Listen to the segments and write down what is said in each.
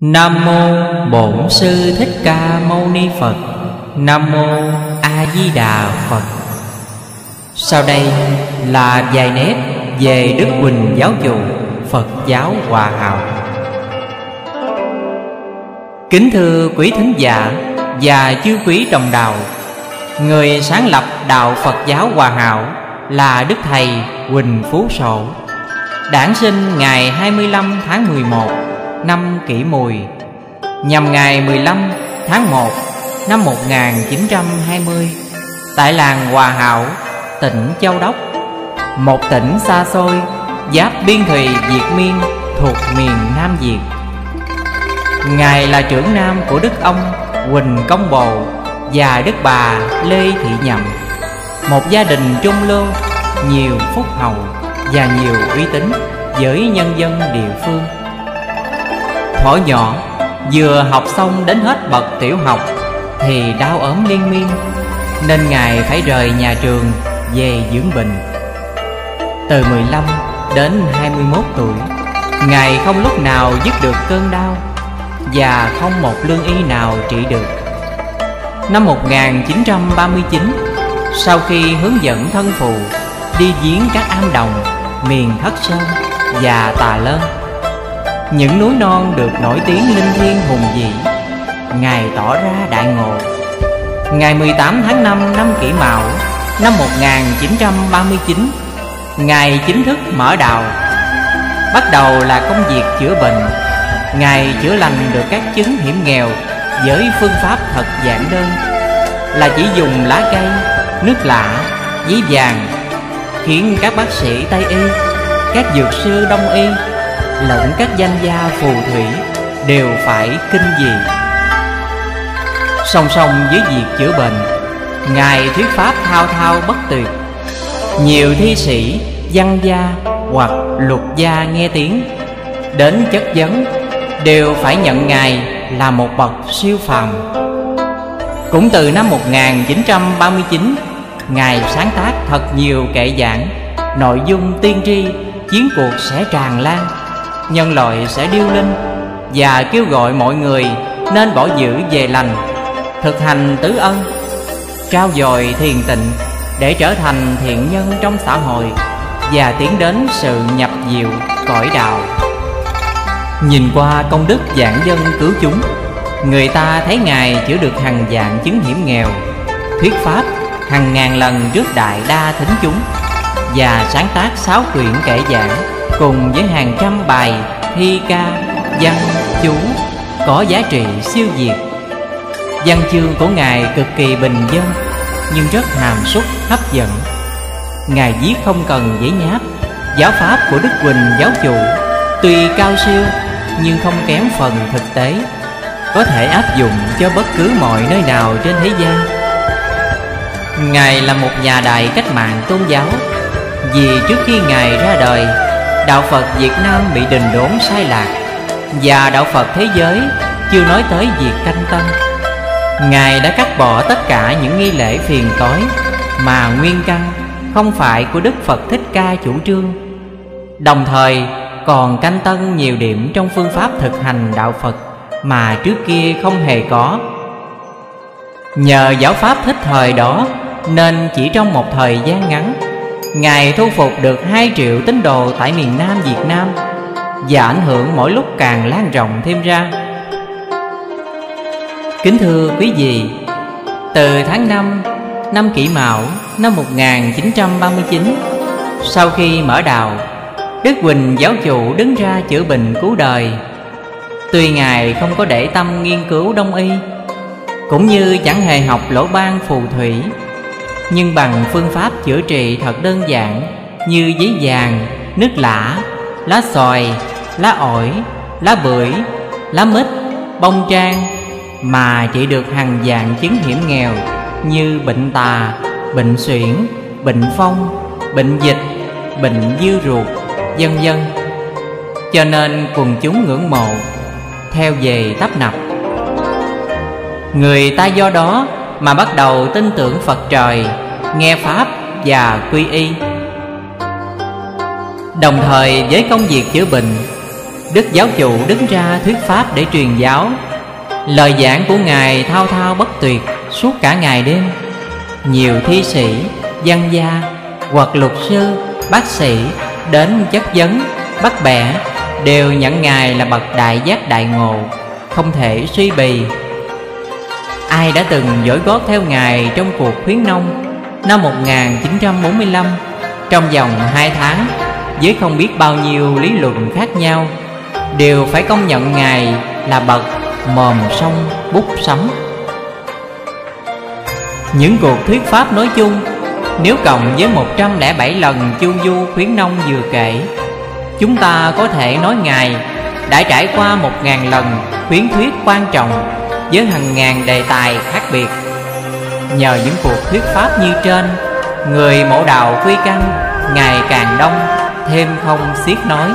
Nam mô Bổn Sư Thích Ca Mâu Ni Phật. Nam mô A Di Đà Phật. Sau đây là vài nét về Đức Huỳnh Giáo Chủ Phật giáo Hòa Hảo. Kính thưa quý thính giả và chư quý đồng đạo, người sáng lập đạo Phật giáo Hòa Hảo là Đức Thầy Huỳnh Phú Sổ, đản sinh ngày 25 tháng 11 năm Kỷ Mùi, nhằm ngày 15 tháng 1 năm 1920 tại làng Hòa Hảo, tỉnh Châu Đốc, một tỉnh xa xôi giáp biên thùy Việt Miên thuộc miền Nam Việt. Ngài là trưởng nam của Đức ông Huỳnh Công Bồ và Đức bà Lê Thị Nhậm, một gia đình trung lưu, nhiều phúc hậu và nhiều uy tín với nhân dân địa phương. Thuở nhỏ vừa học xong đến hết bậc tiểu học thì đau ốm liên miên, nên Ngài phải rời nhà trường về dưỡng bệnh. Từ 15 đến 21 tuổi, Ngài không lúc nào dứt được cơn đau và không một lương y nào trị được. Năm 1939, sau khi hướng dẫn thân phụ đi viếng các am đồng miền Thất Sơn và Tà Lơn, những núi non được nổi tiếng linh thiêng hùng vĩ, Ngài tỏ ra đại ngộ. Ngày 18 tháng 5 năm Kỷ Mão năm 1939, Ngài chính thức mở đạo. Bắt đầu là công việc chữa bệnh. Ngài chữa lành được các chứng hiểm nghèo với phương pháp thật giản đơn, là chỉ dùng lá cây, nước lã, giấy vàng, khiến các bác sĩ Tây y, các dược sư Đông y lẫn các danh gia phù thủy đều phải kinh dị. Song song với việc chữa bệnh, Ngài thuyết pháp thao thao bất tuyệt. Nhiều thi sĩ, văn gia hoặc luật gia nghe tiếng đến chất vấn đều phải nhận Ngài là một bậc siêu phàm. Cũng từ năm 1939, Ngài sáng tác thật nhiều kệ giảng, nội dung tiên tri chiến cuộc sẽ tràn lan, nhân loại sẽ điêu linh, và kêu gọi mọi người nên bỏ dữ về lành, thực hành tứ ân, trao dồi thiền tịnh để trở thành thiện nhân trong xã hội và tiến đến sự nhập diệu cõi đạo. Nhìn qua công đức giảng dân cứu chúng, người ta thấy Ngài chữa được hàng vạn chứng hiểm nghèo, thuyết pháp hàng ngàn lần trước đại đa thính chúng, và sáng tác 6 quyển kệ giảng cùng với hàng trăm bài thi ca, văn, chú có giá trị siêu việt. Văn chương của Ngài cực kỳ bình dân nhưng rất hàm súc hấp dẫn. Ngài viết không cần giấy nháp. Giáo pháp của Đức Huỳnh Giáo Chủ tuy cao siêu nhưng không kém phần thực tế, có thể áp dụng cho bất cứ mọi nơi nào trên thế gian. Ngài là một nhà đại cách mạng tôn giáo, vì trước khi Ngài ra đời, đạo Phật Việt Nam bị đình đốn sai lạc, và đạo Phật thế giới chưa nói tới việc canh tân. Ngài đã cắt bỏ tất cả những nghi lễ phiền toái mà nguyên căn không phải của Đức Phật Thích Ca chủ trương, đồng thời còn canh tân nhiều điểm trong phương pháp thực hành đạo Phật mà trước kia không hề có. Nhờ giáo pháp thích thời đó nên chỉ trong một thời gian ngắn, Ngài thu phục được 2 triệu tín đồ tại miền Nam Việt Nam, và ảnh hưởng mỗi lúc càng lan rộng thêm ra. Kính thưa quý vị, từ tháng 5 năm Kỷ Mão năm 1939, sau khi mở đạo, Đức Huỳnh Giáo Chủ đứng ra chữa bệnh cứu đời. Tuy Ngài không có để tâm nghiên cứu Đông y, cũng như chẳng hề học lỗ ban phù thủy, nhưng bằng phương pháp chữa trị thật đơn giản như giấy vàng, nước lã, lá xoài, lá ổi, lá bưởi, lá mít, bông trang mà trị được hàng vạn chứng hiểm nghèo như bệnh tà, bệnh suyễn, bệnh phong, bệnh dịch, bệnh dư ruột, vân vân. Cho nên quần chúng ngưỡng mộ, theo về tấp nập. Người ta do đó mà bắt đầu tin tưởng Phật trời, nghe pháp và quy y. Đồng thời với công việc chữa bệnh, Đức giáo chủ đứng ra thuyết pháp để truyền giáo. Lời giảng của Ngài thao thao bất tuyệt suốt cả ngày đêm. Nhiều thi sĩ, văn gia hoặc luật sư, bác sĩ đến chất vấn, bắt bẻ đều nhận Ngài là bậc đại giác đại ngộ, không thể suy bì. Ai đã từng dõi gót theo Ngài trong cuộc khuyến nông năm 1945 trong vòng 2 tháng với không biết bao nhiêu lý luận khác nhau, đều phải công nhận Ngài là bậc mồm sông bút sấm. Những cuộc thuyết pháp nói chung, nếu cộng với 107 lần chu du khuyến nông vừa kể, chúng ta có thể nói Ngài đã trải qua 1000 lần khuyến thuyết quan trọng với hàng ngàn đề tài khác biệt. Nhờ những cuộc thuyết pháp như trên, người mộ đạo quy căn ngày càng đông, thêm không xiết nói.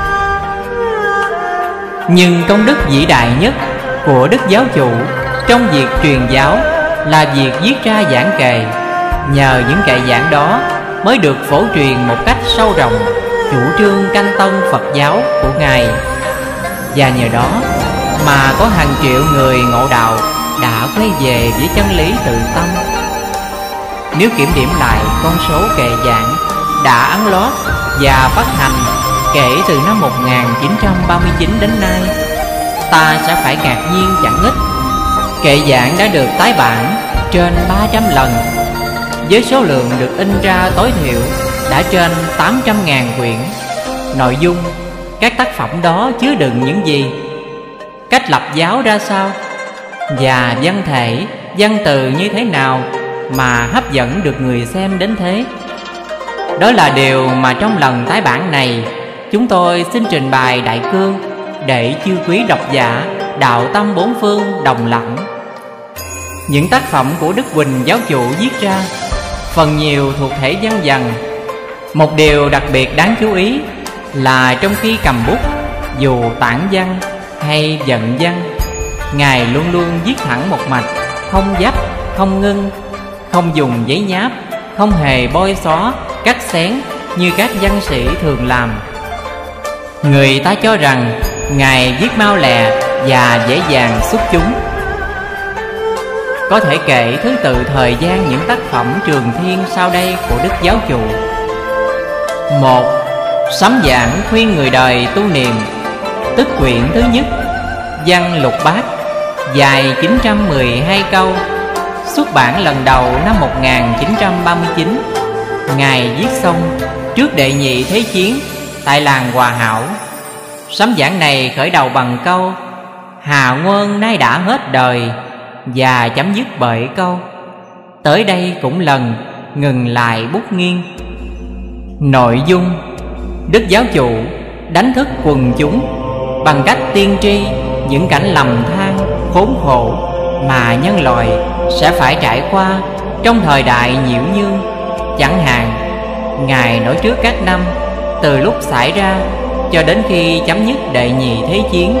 Nhưng công đức vĩ đại nhất của Đức Giáo chủ trong việc truyền giáo là việc viết ra giảng kệ. Nhờ những kệ giảng đó mới được phổ truyền một cách sâu rộng chủ trương canh tân Phật giáo của Ngài. Và nhờ đó mà có hàng triệu người ngộ đạo đã quay về với chân lý tự tâm. Nếu kiểm điểm lại con số kệ giảng đã ấn lót và phát hành kể từ năm 1939 đến nay, ta sẽ phải ngạc nhiên chẳng ít. Kệ giảng đã được tái bản trên 300 lần, với số lượng được in ra tối thiểu đã trên 800.000 quyển. Nội dung các tác phẩm đó chứa đựng những gì, cách lập giáo ra sao, và văn thể, văn từ như thế nào mà hấp dẫn được người xem đến thế. Đó là điều mà trong lần tái bản này chúng tôi xin trình bày đại cương để chư quý độc giả đạo tâm bốn phương đồng lãnh. Những tác phẩm của Đức Huỳnh giáo chủ viết ra phần nhiều thuộc thể văn vần. Một điều đặc biệt đáng chú ý là trong khi cầm bút, dù tản văn hay vận văn, Ngài luôn luôn viết thẳng một mạch, không dấp, không ngưng, không dùng giấy nháp, không hề bôi xóa, cắt xén như các văn sĩ thường làm. Người ta cho rằng Ngài viết mau lẹ và dễ dàng xuất chúng. Có thể kể thứ tự thời gian những tác phẩm trường thiên sau đây của Đức Giáo chủ. 1. Sấm giảng khuyên người đời tu niệm, tức quyển thứ nhất, văn lục bát, dài 912 câu, xuất bản lần đầu năm 1939. Ngài viết xong trước đệ nhị thế chiến tại làng Hòa Hảo. Sấm giảng này khởi đầu bằng câu Hà Nguồn nay đã hết đời, và chấm dứt bởi câu tới đây cũng lần ngừng lại bút nghiêng. Nội dung: Đức Giáo chủ đánh thức quần chúng bằng cách tiên tri những cảnh lầm than khốn khổ mà nhân loại sẽ phải trải qua trong thời đại nhiễu nhương. Chẳng hạn, Ngài nói trước các năm từ lúc xảy ra cho đến khi chấm dứt đệ nhị thế chiến.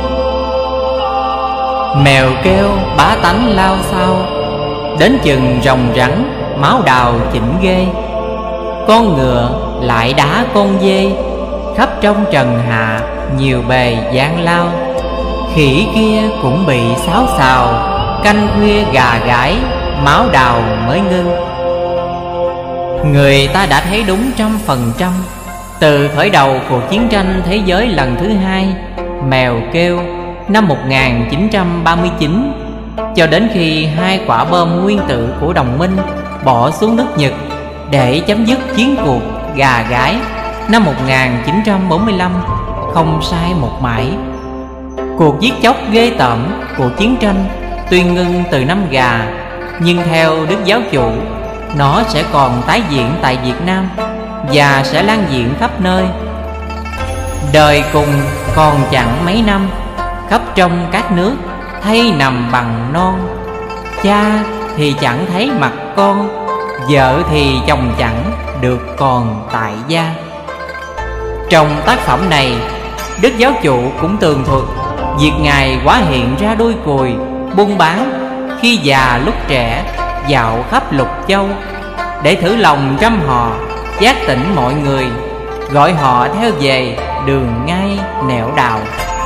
Mèo kêu bá tánh lao sao, đến chừng rồng rắn máu đào chỉnh ghê. Con ngựa lại đá con dê, khắp trong trần hạ nhiều bề gian lao. Khỉ kia cũng bị xáo xào, canh khuya gà gái, máu đào mới ngưng. Người ta đã thấy đúng 100%. Từ khởi đầu cuộc chiến tranh thế giới lần thứ hai, Mèo kêu năm 1939, cho đến khi 2 quả bom nguyên tử của đồng minh bỏ xuống nước Nhật để chấm dứt chiến cuộc gà gái năm 1945, không sai một mãi. Cuộc giết chóc ghê tởm của chiến tranh tuy ngưng từ năm gà, nhưng theo Đức Giáo chủ, nó sẽ còn tái diễn tại Việt Nam và sẽ lan diễn khắp nơi. Đời cùng còn chẳng mấy năm, khắp trong các nước thay nằm bằng non. Cha thì chẳng thấy mặt con, vợ thì chồng chẳng được còn tại gia. Trong tác phẩm này, Đức Giáo chủ cũng tường thuật việc Ngài hóa hiện ra đuôi cùi buôn bán khi già lúc trẻ, dạo khắp lục châu để thử lòng trăm họ, giác tỉnh mọi người, gọi họ theo về đường ngay nẻo đạo.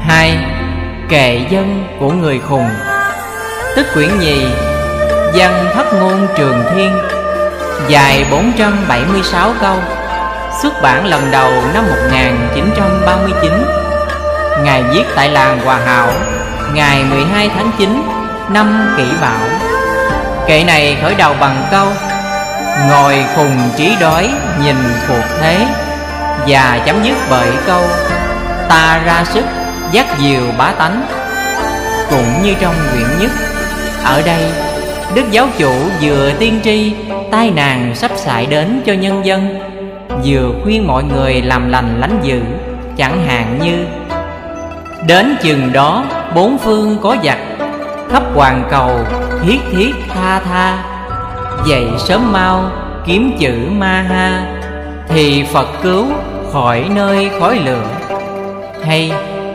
2. Kệ dân của người khùng. Tức quyển nhì, Văn Thất Ngôn Trường Thiên, dài 476 câu, xuất bản lần đầu năm 1939. Ngài viết tại làng Hòa Hảo ngày 12 tháng 9 năm Kỷ Mão. Kệ này khởi đầu bằng câu: ngồi khùng trí đói nhìn cuộc thế, và chấm dứt bởi câu: ta ra sức dắt dìu bá tánh. Cũng như trong quyển nhất, ở đây Đức Giáo Chủ vừa tiên tri tai nạn sắp xảy đến cho nhân dân, vừa khuyên mọi người làm lành lánh dữ. Chẳng hạn như: đến chừng đó bốn phương có giặc, khắp hoàn cầu thiết thiết tha tha, dậy sớm mau kiếm chữ ma ha, thì Phật cứu khỏi nơi khói lửa. Hay: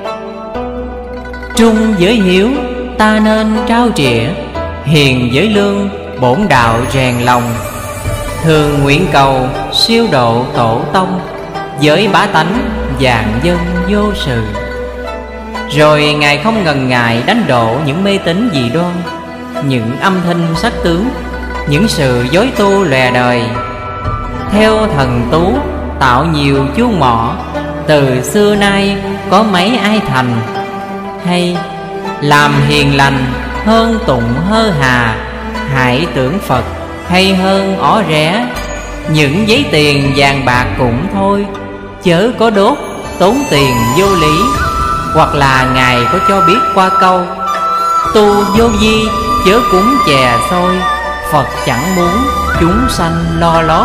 trung với hiếu ta nên trao trịa, hiền với lương bổn đạo rèn lòng, thường nguyện cầu siêu độ tổ tông, với bá tánh vạn dân vô sự. Rồi Ngài không ngần ngại đánh đổ những mê tín dị đoan, những âm thanh sắc tướng, những sự dối tu lòe đời. Theo thần tú tạo nhiều chuông mỏ, từ xưa nay có mấy ai thành. Hay: làm hiền lành hơn tụng hơ hà, hãy tưởng Phật hay hơn ó ré. Những giấy tiền vàng bạc cũng thôi, chớ có đốt tốn tiền vô lý. Hoặc là Ngài có cho biết qua câu: tu vô vi chớ cúng chè xôi, Phật chẳng muốn chúng sanh lo lót.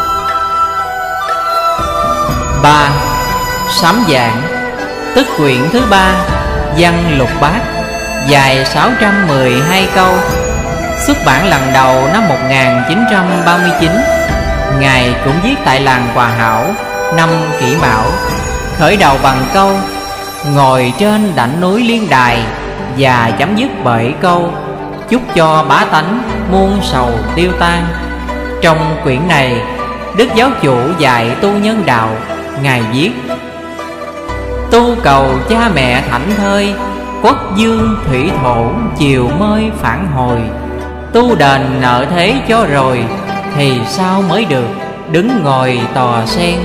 3. Sám Giảng. Tức quyển thứ 3, Văn Lục Bát, dài 612 câu, xuất bản lần đầu năm 1939. Ngài cũng viết tại làng Hòa Hảo năm Kỷ Mão, khởi đầu bằng câu: ngồi trên đảnh núi Liên Đài, và chấm dứt bởi câu: chúc cho bá tánh muôn sầu tiêu tan. Trong quyển này, Đức Giáo Chủ dạy tu nhân đạo. Ngài viết: tu cầu cha mẹ thảnh thơi, quốc dương thủy thổ chiều mới phản hồi. Tu đền nợ thế cho rồi, thì sao mới được đứng ngồi tòa sen.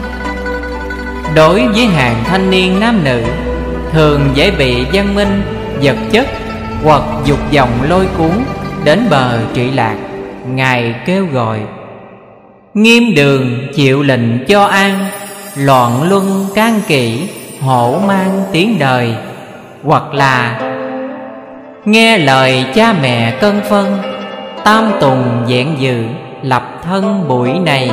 Đối với hàng thanh niên nam nữ, thường dễ bị văn minh, vật chất hoặc dục vọng lôi cuốn đến bờ trụy lạc, Ngài kêu gọi: nghiêm đường chịu lệnh cho an, loạn luân can kỵ hổ mang tiếng đời. Hoặc là: nghe lời cha mẹ cân phân, tam tùng vẹn dự lập thân buổi này.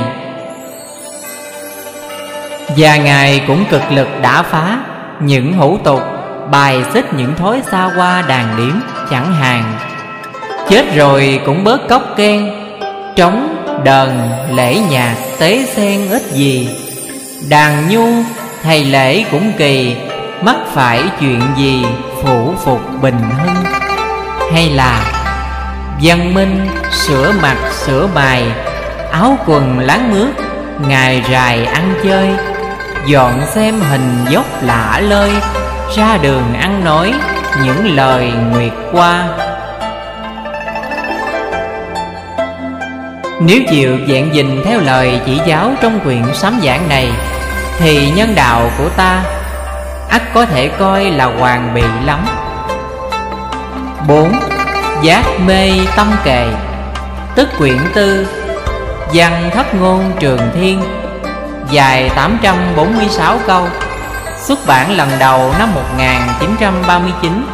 Và Ngài cũng cực lực đả phá những hủ tục, bài xích những thói xa hoa đàn điếm. Chẳng hạn: chết rồi cũng bớt cốc keng, trống đờn lễ nhạc tế sen ít gì, đàn nhu thầy lễ cũng kỳ, mắc phải chuyện gì phủ phục bình hưng. Hay là: văn minh sửa mặt sửa bài, áo quần láng mướt, ngày rài ăn chơi, dọn xem hình dốc lạ lơi, ra đường ăn nói những lời nguyệt qua. Nếu chịu vẹn dình theo lời chỉ giáo trong quyển sám giảng này, thì nhân đạo của ta ắt có thể coi là hoàn bị lắm. 4. Giác mê tâm kệ. Tức quyển tư, Văn Thất Ngôn Trường Thiên, dài 846 câu, xuất bản lần đầu năm 1939.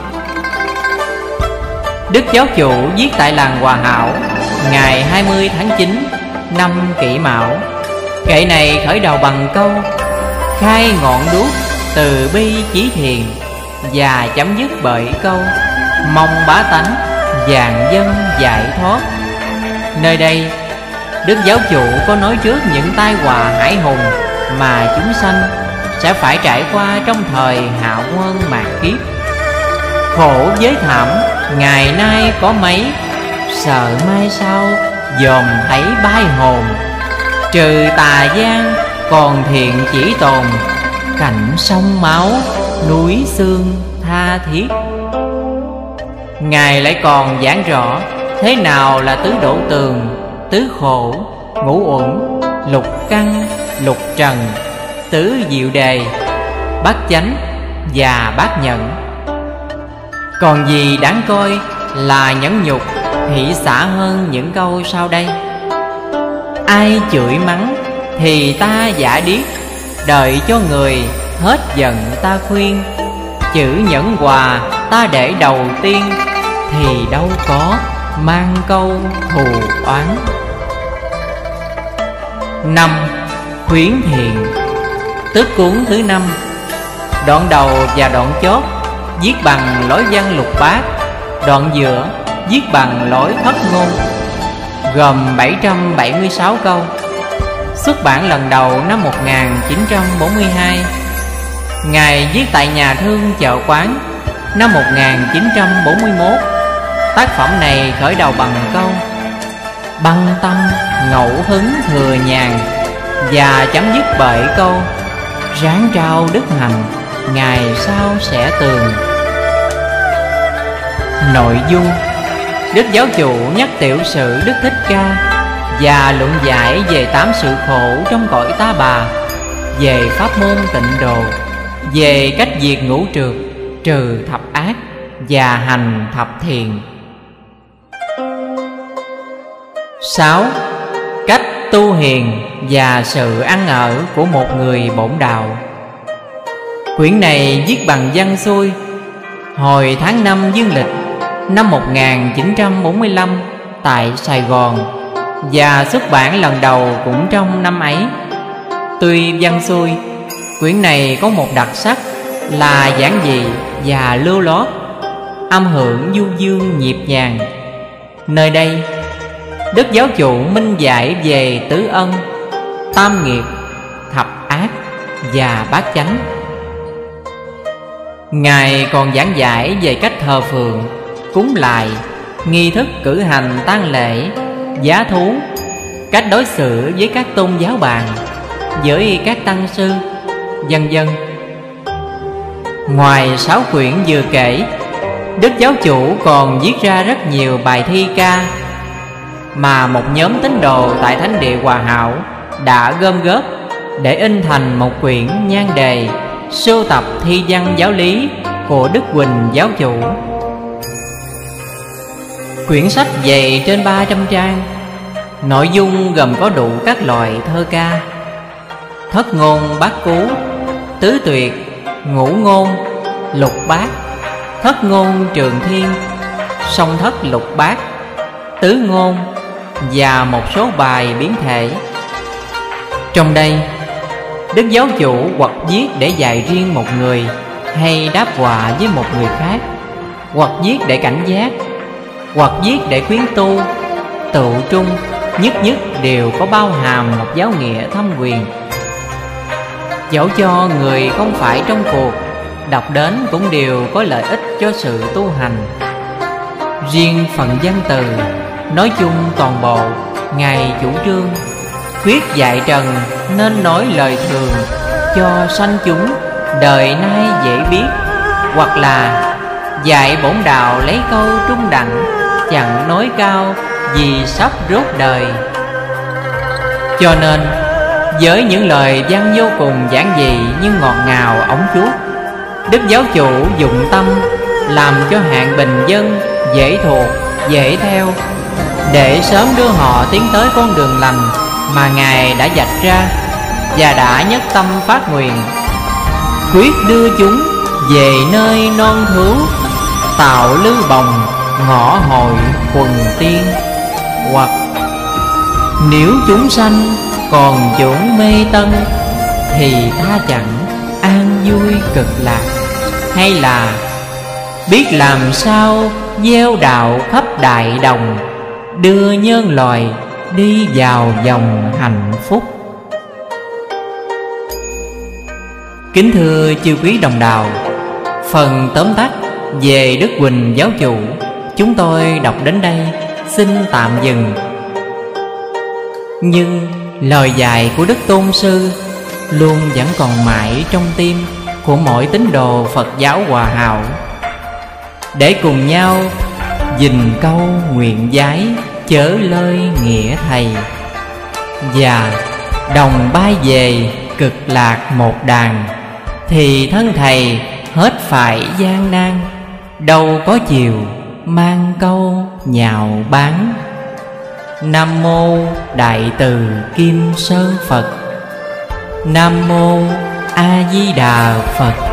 Đức Giáo Chủ viết tại làng Hòa Hảo ngày 20 tháng 9 năm Kỷ Mão. Kệ này khởi đầu bằng câu: khai ngọn đuốc từ bi chí thiền, và chấm dứt bởi câu: mong bá tánh vạn dân giải thoát. Nơi đây, Đức Giáo Chủ có nói trước những tai họa hải hùng mà chúng sanh sẽ phải trải qua trong thời hạo quân mạt kiếp. Khổ giới thảm ngày nay có mấy, sợ mai sau dòm thấy bai hồn. Trừ tà gian còn thiện chỉ tồn, cảnh sông máu núi xương tha thiết. Ngài lại còn giảng rõ thế nào là tứ độ tường, tứ khổ, ngũ uẩn, lục căn, lục trần, tứ diệu đề, bát chánh và bát nhẫn. Còn gì đáng coi là nhẫn nhục hỷ xả hơn những câu sau đây. Ai chửi mắng thì ta giả điếc, đợi cho người hết giận ta khuyên. Chữ nhẫn hòa ta để đầu tiên, thì đâu có mang câu thù oán. 5. Khuyến thiện. Tức cuốn thứ 5. Đoạn đầu và đoạn chót viết bằng lối văn lục bát, đoạn giữa viết bằng lối thất ngôn, gồm 776 câu. Xuất bản lần đầu năm 1942. Ngài viết tại nhà thương Chợ Quán năm 1941. Tác phẩm này khởi đầu bằng câu băng tâm ngẫu hứng thừa nhàn, và chấm dứt bởi câu ráng trao đức hạnh, ngày sau sẽ tường. Nội dung: Đức Giáo Chủ nhắc tiểu sử Đức Thích Ca và luận giải về 8 sự khổ trong cõi ta bà, về pháp môn tịnh độ, về cách diệt ngũ trược, trừ thập ác và hành thập thiện. 6. Cách tu hiền và sự ăn ở của một người bổn đạo. Quyển này viết bằng văn xuôi hồi tháng 5 dương lịch năm 1945 tại Sài Gòn, và xuất bản lần đầu cũng trong năm ấy. Tuy văn xuôi, quyển này có một đặc sắc là giản dị và lưu loát, âm hưởng du dương nhịp nhàng. Nơi đây, Đức Giáo Chủ minh giải về tứ ân, tam nghiệp, thập ác và bát chánh. Ngài còn giảng giải về cách thờ phượng, cúng lạy, nghi thức cử hành tang lễ, giá thú, cách đối xử với các tôn giáo bạn, với các tăng sư, vân vân. Ngoài 6 quyển vừa kể, Đức Giáo Chủ còn viết ra rất nhiều bài thi ca mà một nhóm tín đồ tại Thánh địa Hòa Hảo đã gom góp để in thành một quyển nhan đề sưu tập thi văn giáo lý của Đức Huỳnh Giáo Chủ. Quyển sách dày trên 300 trang, nội dung gồm có đủ các loại thơ ca: thất ngôn bát cú, tứ tuyệt, ngũ ngôn, lục bát, thất ngôn trường thiên, song thất lục bát, tứ ngôn và một số bài biến thể. Trong đây, Đức Giáo Chủ hoặc viết để dạy riêng một người, hay đáp họa với một người khác, hoặc viết để cảnh giác, hoặc viết để khuyến tu, tựu trung, nhất nhất đều có bao hàm một giáo nghĩa thâm quyền. Dẫu cho người không phải trong cuộc, đọc đến cũng đều có lợi ích cho sự tu hành. Riêng phần văn từ, nói chung toàn bộ, Ngài chủ trương quyết dạy trần nên nói lời thường, cho sanh chúng đời nay dễ biết, hoặc là dạy bổn đạo lấy câu trung đẳng, chẳng nói cao vì sắp rốt đời. Cho nên với những lời văn vô cùng giản dị nhưng ngọt ngào ống chuốt, Đức Giáo Chủ dụng tâm làm cho hạng bình dân dễ thuộc, dễ theo, để sớm đưa họ tiến tới con đường lành mà Ngài đã vạch ra, và đã nhất tâm phát nguyện quyết đưa chúng về nơi non thú, tạo lư bồng ngõ hội quần tiên. Hoặc nếu chúng sanh còn chốn mê tân, thì ta chẳng an vui cực lạc. Hay là biết làm sao gieo đạo khắp đại đồng, đưa nhân loài đi vào dòng hạnh phúc. Kính thưa chư quý đồng đạo, phần tóm tắt về Đức Huỳnh Giáo Chủ chúng tôi đọc đến đây xin tạm dừng. Nhưng lời dạy của Đức Tôn Sư luôn vẫn còn mãi trong tim, của mỗi tín đồ Phật giáo Hòa Hảo, để cùng nhau gìn câu nguyện giái chớ lơi nghĩa Thầy, và đồng bay về cực lạc một đàn, thì thân Thầy hết phải gian nan, đâu có chiều mang câu nhạo báng. Nam mô Đại Từ Kim Sơn Phật. Nam mô A Di Đà Phật.